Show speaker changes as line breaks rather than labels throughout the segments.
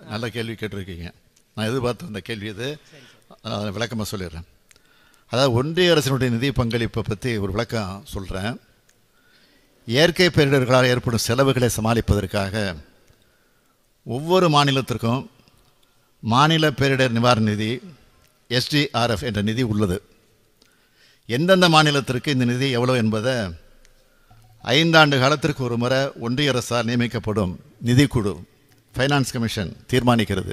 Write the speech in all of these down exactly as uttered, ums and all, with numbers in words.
நல்ல கேள்வி கேட்டிருக்கீங்க. நான் எதிர்பார்த்த அந்த கேள்வி இது. நான் விளக்கமாக சொல்லிடுறேன். அதாவது ஒன்றிய அரசினுடைய நிதி பங்களிப்பை பற்றி ஒரு விளக்கம் சொல்கிறேன். இயற்கை பேரிடர்களால் ஏற்படும் செலவுகளை சமாளிப்பதற்காக ஒவ்வொரு மாநிலத்திற்கும் மாநில பேரிடர் நிவாரண நிதி எஸ்டிஆர்எஃப் என்ற நிதி உள்ளது. எந்தெந்த மாநிலத்திற்கு இந்த நிதி எவ்வளோ என்பதை ஐந்தாண்டு காலத்திற்கு ஒரு முறை ஒன்றிய அரசால் நியமிக்கப்படும் நிதிக்குழு ஃபைனான்ஸ் கமிஷன் தீர்மானிக்கிறது.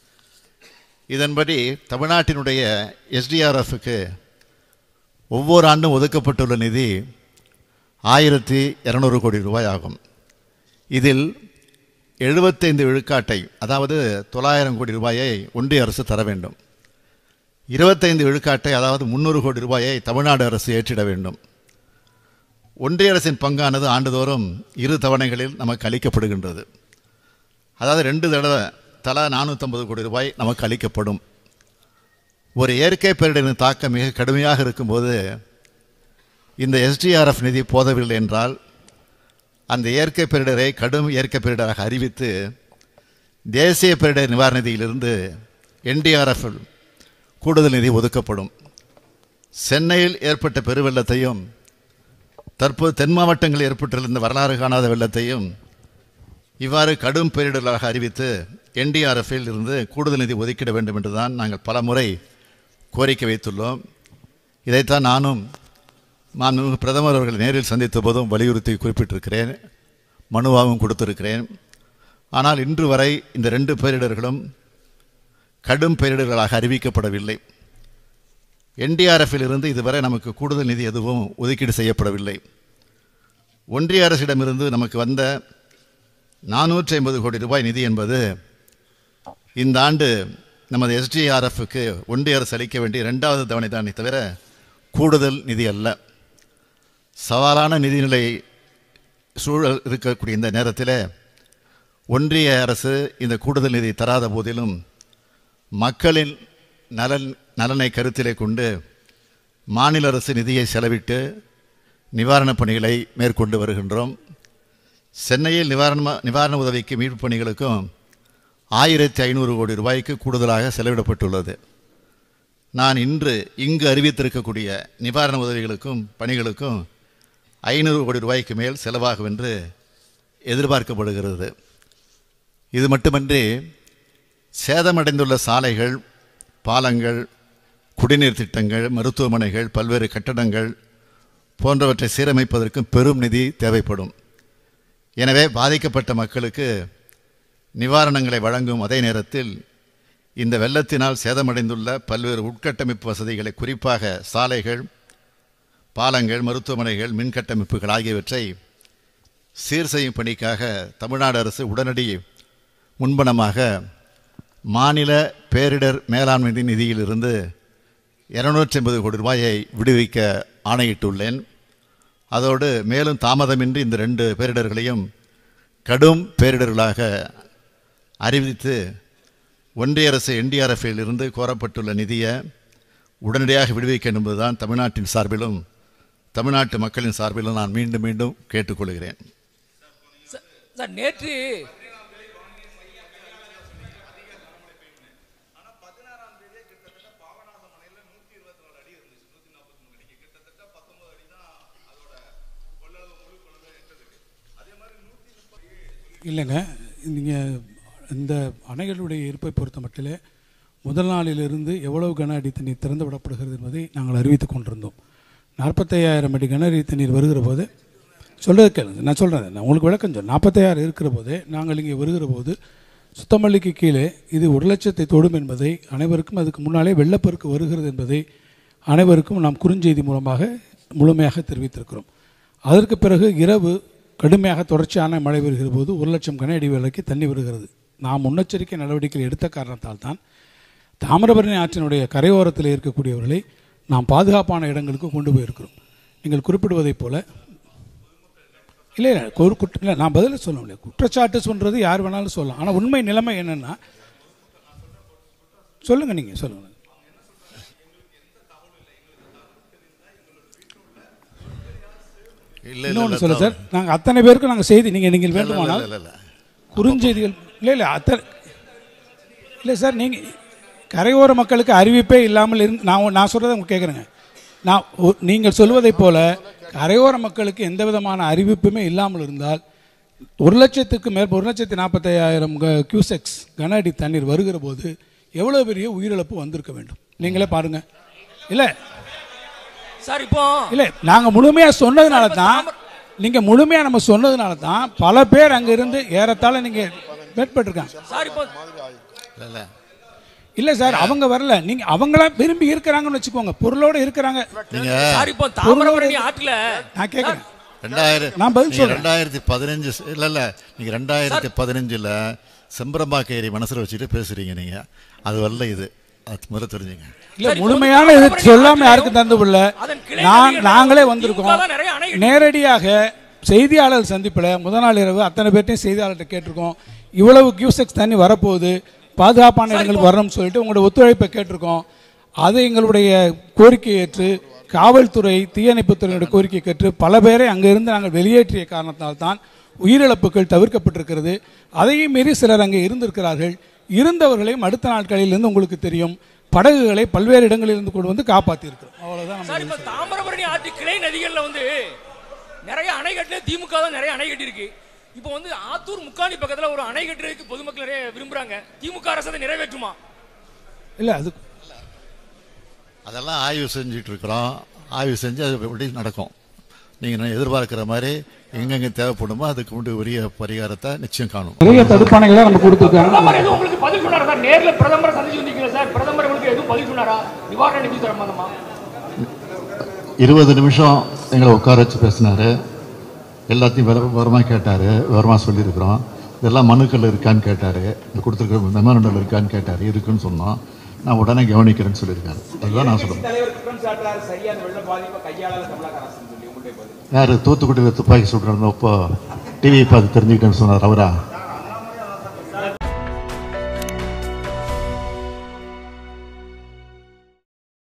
இதன்படி தமிழ்நாட்டினுடைய எஸ்டிஆர்எஃப்க்கு ஒவ்வொரு ஆண்டும் ஒதுக்கப்பட்டுள்ள நிதி ஆயிரத்தி இரநூறு கோடி ரூபாய் ஆகும். இதில் எழுபத்தைந்து விழுக்காட்டை, அதாவது தொள்ளாயிரம் கோடி ரூபாயை ஒன்றிய அரசு தர வேண்டும். இருபத்தைந்து விழுக்காட்டை, அதாவது முந்நூறு கோடி ரூபாயை தமிழ்நாடு அரசு ஏற்றிட வேண்டும். ஒன்றிய அரசின் பங்கானது ஆண்டுதோறும் இரு தவணைகளில் நமக்கு அளிக்கப்படுகின்றது. அதாவது ரெண்டு தடவை தலா நானூற்றம்பது கோடி ரூபாய் நமக்கு அளிக்கப்படும். ஒரு இயற்கை பேரிடரின் தாக்கம் மிக கடுமையாக இருக்கும்போது இந்த எஸ்டிஆர்எஃப் நிதி போதவில்லை என்றால் அந்த இயற்கை பேரிடரை கடும் இயற்கை பேரிடராக அறிவித்து தேசிய பேரிடர் நிவாரண நிதியிலிருந்து என்டிஆர்எஃப் கூடுதல் நிதி ஒதுக்கப்படும். சென்னையில் ஏற்பட்ட பெருவெள்ளத்தையும் தற்போது தென் மாவட்டங்களில் ஏற்பட்டிருந்த வரலாறு காணாத வெள்ளத்தையும் இவ்வாறு கடும் பேரிடர்களாக அறிவித்து என்டிஆர்எஃப்பில் இருந்து கூடுதல் நிதி ஒதுக்கிட வேண்டும் என்று தான் நாங்கள் பல முறை கோரிக்கை வைத்துள்ளோம். இதைத்தான் நானும் நான் பிரதமர் அவர்கள் நேரில் சந்தித்த போதும் வலியுறுத்தி குறிப்பிட்டிருக்கிறேன், மனுவாகவும் கொடுத்திருக்கிறேன். ஆனால் இன்று வரை இந்த ரெண்டு பேரிடர்களும் கடும் பேரிடர்களாக அறிவிக்கப்படவில்லை. என்டிஆர்எஃப்பில் இருந்து இதுவரை நமக்கு கூடுதல் நிதி எதுவும் ஒதுக்கீடு செய்யப்படவில்லை. ஒன்றிய அரசிடமிருந்து நமக்கு வந்த நானூற்றி ஐம்பது கோடி ரூபாய் நிதி என்பது இந்த ஆண்டு நமது எஸ்டிஆர்எஃப்க்கு ஒன்றிய அரசு அளிக்க வேண்டிய இரண்டாவது தவணை தானே தவிர கூடுதல் நிதி அல்ல. சவாலான நிதிநிலை சூழல் இருக்கக்கூடிய இந்த நேரத்தில் ஒன்றிய அரசு இந்த கூடுதல் நிதி தராத போதிலும் மக்களின் நலன் நலனை கருத்திலே கொண்டு மாநில அரசு நிதியை செலவிட்டு நிவாரணப் பணிகளை மேற்கொண்டு வருகின்றோம். சென்னையில் நிவாரண நிவாரண உதவிக்கு மீட்பு பணிகளுக்கும் ஆயிரத்தி ஐநூறு கோடி ரூபாய்க்கு கூடுதலாக செலவிடப்பட்டுள்ளது. நான் இன்று இங்கு அறிவித்திருக்கக்கூடிய நிவாரண உதவிகளுக்கும் பணிகளுக்கும் ஐநூறு கோடி ரூபாய்க்கு மேல் செலவாகும் என்று எதிர்பார்க்கப்படுகிறது. இது மட்டுமன்றி சேதமடைந்துள்ள சாலைகள், பாலங்கள், குடிநீர் திட்டங்கள், மருத்துவமனைகள், பல்வேறு கட்டடங்கள் போன்றவற்றை சீரமைப்பதற்கும் பெரும் நிதி தேவைப்படும். எனவே பாதிக்கப்பட்ட மக்களுக்கு நிவாரணங்களை வழங்கும் அதே நேரத்தில் இந்த வெள்ளத்தினால் சேதமடைந்துள்ள பல்வேறு உட்கட்டமைப்பு வசதிகளை, குறிப்பாக சாலைகள், பாலங்கள், மருத்துவமனைகள், மின்கட்டமைப்புகள் ஆகியவற்றை சீர் செய்யும் பணிக்காக தமிழ்நாடு அரசு உடனடி முன்பணமாக மாநில பேரிடர் மேலாண்மை நிதியிலிருந்து இருநூற்றி ஐம்பது கோடி ரூபாயை விடுவிக்க ஆணையிட்டுள்ளேன். அதோடு மேலும் தாமதமின்றி இந்த ரெண்டு பேரிடர்களையும் கடும் பேரிடர்களாக அறிவித்து ஒன்றிய அரசு என்டிஆர்எஃப்பில் இருந்து கோரப்பட்டுள்ள நிதியை உடனடியாக விடுவிக்க என்பதுதான் தமிழ்நாட்டின் சார்பிலும் தமிழ்நாட்டு மக்களின் சார்பிலும் நான் மீண்டும் மீண்டும் கேட்டுக்கொள்கிறேன்.
சார், நேற்று இல்லைங்க, நீங்கள் இந்த அணைகளுடைய இருப்பை பொறுத்த மட்டிலே முதல் நாளிலிருந்து எவ்வளவு கன அடி தண்ணீர் திறந்து விடப்படுகிறது என்பதை நாங்கள் அறிவித்து கொண்டிருந்தோம். நாற்பத்தையாயிரம் அடி கன அடி தண்ணீர் வருகிற போது சொல்கிறது கேளுங்க, நான் சொல்கிறேன், நான் உங்களுக்கு விளக்கம் சொல்ல. நாற்பத்தையாயிரம் இருக்கிற போதே நாங்கள் இங்கே வருகிற போது சுத்தமல்லிக்கு கீழே இது ஒரு லட்சத்தை தொடும் என்பதை அனைவருக்கும், அதுக்கு முன்னாலே வெள்ளப்பெருக்கு வருகிறது என்பதை அனைவருக்கும் நாம் குறுஞ்செய்தி மூலமாக முழுமையாக தெரிவித்திருக்கிறோம். அதற்கு பிறகு இரவு கடுமையாக தொடர்ச்சியான மழை வருகிற போது ஒரு லட்சம் கன அடி வேலைக்கு தண்ணி வருகிறது. நாம் முன்னெச்சரிக்கை நடவடிக்கை எடுத்த காரணத்தால் தான் தாமிரபரணி ஆற்றினுடைய கரையோரத்தில் இருக்கக்கூடியவர்களை நாம் பாதுகாப்பான இடங்களுக்கு கொண்டு போயிருக்கிறோம். நீங்கள் குறிப்பிடுவதைப் போல இல்லை இல்லை குற்ற இல்லை நான் பதில் சொல்ல முடியாது. குற்றச்சாட்டு சொல்கிறது யார் வேணாலும் சொல்லலாம். ஆனால் உண்மை நிலைமை என்னென்னா சொல்லுங்கள், நீங்கள் சொல்லுங்கள். இன்னொன்று சொல்ல சார், நாங்கள் அத்தனை பேருக்கும் நாங்கள் செய்தி நீங்கள் நீங்கள் வேண்டுமானால் குறுஞ்செய்திகள் இல்லை இல்லை அத்தனை இல்லை சார், நீங்கள் கரையோர மக்களுக்கு அறிவிப்பே இல்லாமல் இருந்து நான் நான் சொல்கிறத உங்களுக்கு கேட்குறேங்க. நான் நீங்கள் சொல்வதைப் போல கரையோர மக்களுக்கு எந்த விதமான அறிவிப்புமே இல்லாமல் இருந்தால் ஒரு லட்சத்துக்கு மேல் ஒரு லட்சத்தி நாற்பத்தையாயிரம் கியூசெக்ஸ் கன அடி தண்ணீர் வருகிற போது எவ்வளோ பெரிய உயிரிழப்பு வந்திருக்க வேண்டும் நீங்களே பாருங்கள். இல்லை
சார், இப்போ
இல்லை நாங்கள் முழுமையாக சொன்னதுனால தான் நீங்கள் முழுமையாக நம்ம சொன்னதுனால தான் பல பேர் அங்கே இருந்து ஏறத்தாழ நீங்கள் மேற்பட்டிருக்காங்க
சார். இப்போ
இல்லை
இல்லை சார், அவங்க வரல, நீங்கள் அவங்களாம் விரும்பி இருக்கிறாங்கன்னு வச்சுக்கோங்க, பொருளோடு இருக்கிறாங்க.
சார், இப்போ தாமிரபரணி ஆற்றுல
நான் கேட்குறேன்
ரெண்டாயிரம்
நான் பதில் சொல்றேன்.
ரெண்டாயிரத்தி பதினஞ்சு இல்லை இல்லை நீங்கள் ரெண்டாயிரத்தி பதினஞ்சில் செம்பரம்பாக்க ஏரி மனசில் வச்சுட்டு பேசுகிறீங்க நீங்கள். அது வரல, இது அது முதல்ல தெரிஞ்சுங்க.
இல்லை முழுமையான இது சொல்லாமல் யாருக்கும் தந்து விடல. நான் நாங்களே வந்திருக்கோம் நேரடியாக செய்தியாளர் சந்திப்பில் முதல் நாள் இரவு அத்தனை பேர்ட்டையும் செய்தியாளர்கிட்ட கேட்டிருக்கோம். இவ்வளவு கியூசெக்ஸ் தண்ணி வரப்போகுது, பாதுகாப்பான இடங்களுக்கு வரணும்னு சொல்லிட்டு உங்களுடைய ஒத்துழைப்பை கேட்டிருக்கோம். அதை எங்களுடைய கோரிக்கை ஏற்று காவல்துறை தீயணைப்புத்துறையினுடைய கோரிக்கை கேட்டு பல பேரை அங்கிருந்து நாங்கள் வெளியேற்றிய காரணத்தால் தான் உயிரிழப்புகள் தவிர்க்கப்பட்டிருக்கிறது. அதையும் மீறி சிலர் அங்கே இருந்திருக்கிறார்கள். இருந்தவர்களையும் அடுத்த நாட்களிலிருந்து உங்களுக்கு தெரியும் படகுகளை பல்வேறு இடங்களிலிருந்து கொண்டு வந்து காப்பாற்றியிருக்கிறோம். அவ்வளவுதான்.
தாமிரபரணி ஆற்று கிளை நதிகளில் வந்து நிறைய அணை கட்டில திமுக தான் நிறைய அணை கட்டி இருக்கு. இப்போ வந்து ஆத்தூர் முக்காணி பக்கத்தில் ஒரு அணை கட்டுறதுக்கு பொதுமக்கள் நிறைய விரும்புறாங்க. திமுக அரசு அதை நிறைவேற்றுமா?
இல்லை, அது
அதெல்லாம் ஆய்வு செஞ்சுட்டு இருக்கிறோம். ஆய்வு செஞ்சு அது எப்படி நடக்கும். நீங்கள் எதிர்பார்க்கிற மாதிரி எங்கெங்கே தேவைப்படுமோ அதுக்கு முன்னாடி உரிய பரிகாரத்தை நிச்சயம் காணும்.
நிறைய தடுப்பானைகளை நம்ம கொடுத்துருக்காங்க.
உங்களுக்கு பதில் சொன்னாரா சார்? நேரில் பிரதமரை சந்திச்சு வந்தீங்களா சார்? பிரதமர் உங்களுக்கு எதுவும் பதில் சொன்னாரா நிவாரண நிதி சம்பந்தமா?
இருபது நிமிஷம் எங்களை உட்கார வச்சு பேசினாரு. எல்லாத்தையும் விவரமாக கேட்டார், விவரமாக சொல்லியிருக்கிறோம். இதெல்லாம் மனுக்கள் இருக்கான்னு கேட்டார், கொடுத்துருக்க மெமரண்டல் இருக்கான்னு கேட்டார். இருக்குன்னு சொன்னோம். நான் உடனே கவனிக்கிறேன்னு சொல்லியிருக்காரு. அதுதான் நான் சொல்லுவேன். யார் தூத்துக்குடியில் துப்பாக்கி சுட்டுறோம் இப்போ டிவி பார்த்து தெரிஞ்சுக்கிட்டேன்னு சொன்னார் அவரா?